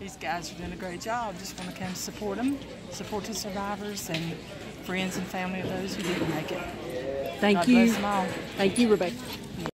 These guys are doing a great job. Just want to come support them, support the survivors and friends and family of those who didn't make it. Thank God you. bless them all. Thank you, Rebecca.